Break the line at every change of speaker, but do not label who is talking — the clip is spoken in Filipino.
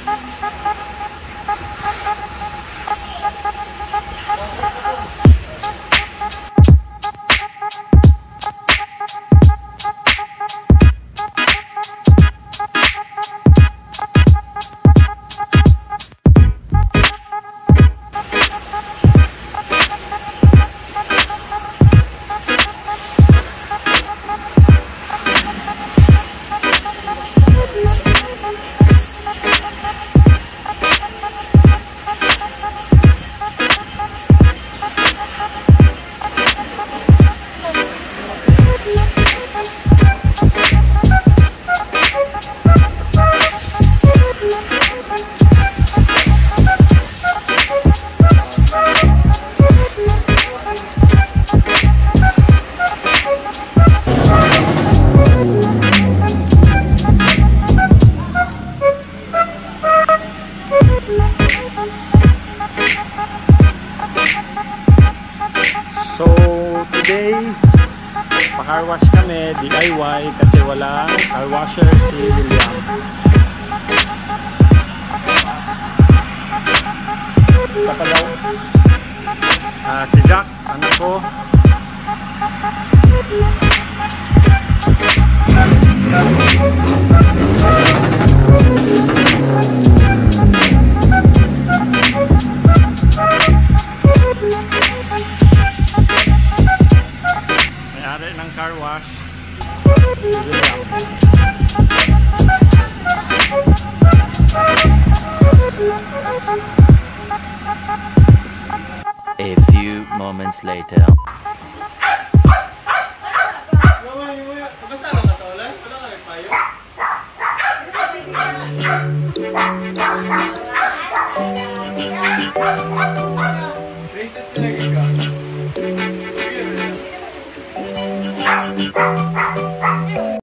So today pa-car wash kami, DIY, kasi walang car washer si William. Isa pa daw si Jack, anak ko. May-ari ng car wash si William.
A few moments later.
Racist talaga ka.